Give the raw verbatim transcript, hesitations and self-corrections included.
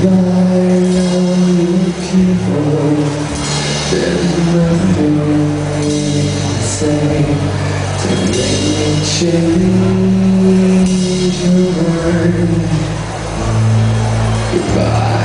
goodbye, now you people. There's nothing I can say to make me change your mind. Goodbye.